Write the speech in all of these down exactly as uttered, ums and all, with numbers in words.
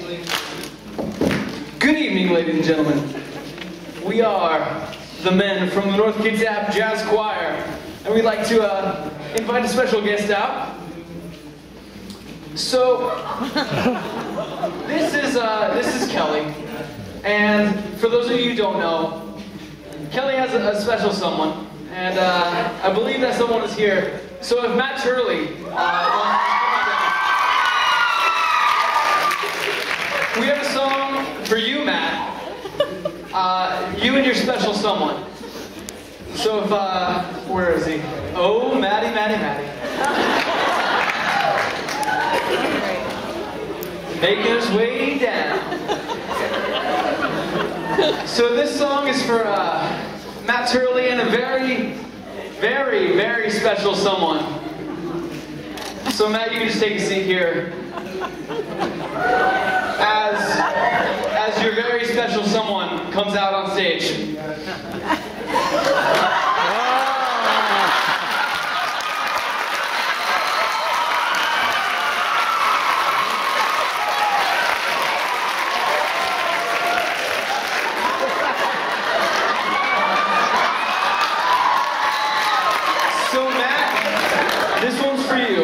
Good evening, ladies and gentlemen. We are the men from the North Kitsap Jazz Choir, and we'd like to uh, invite a special guest out. So, this is uh, this is Kelly, and for those of you who don't know, Kelly has a, a special someone, and uh, I believe that someone is here. So, if Matt Turley uh, wants we have a song for you, Matt. Uh, you and your special someone. So if, uh, where is he? Oh, Matty, Matty, Matty. Making his way down. So this song is for uh, Matt Turley and a very, very, very special someone. So Matt, you can just take a seat here. As, as your very special someone comes out on stage. So Matt, this one's for you.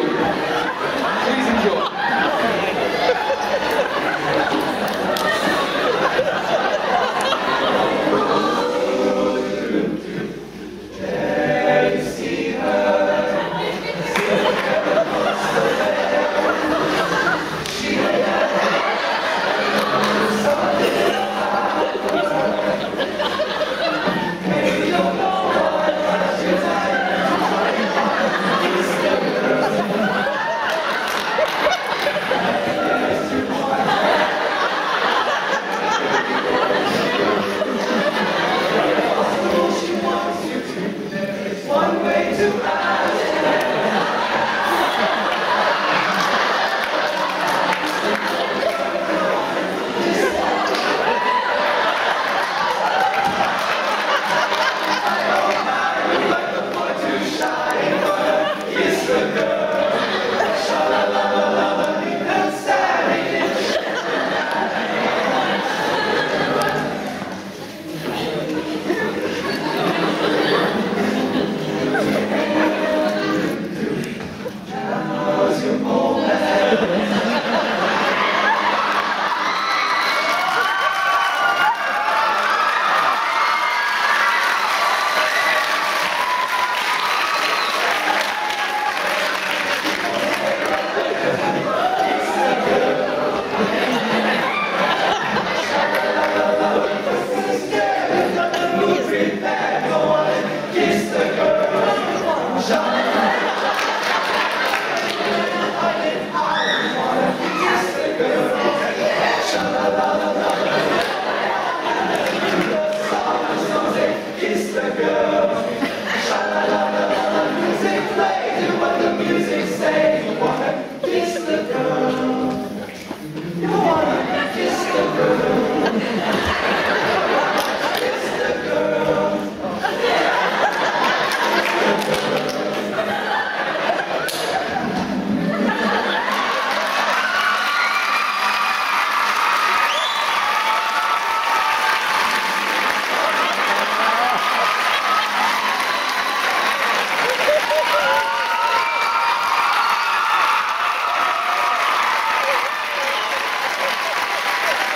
Please enjoy.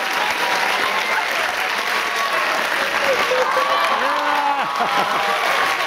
Ha ha ha.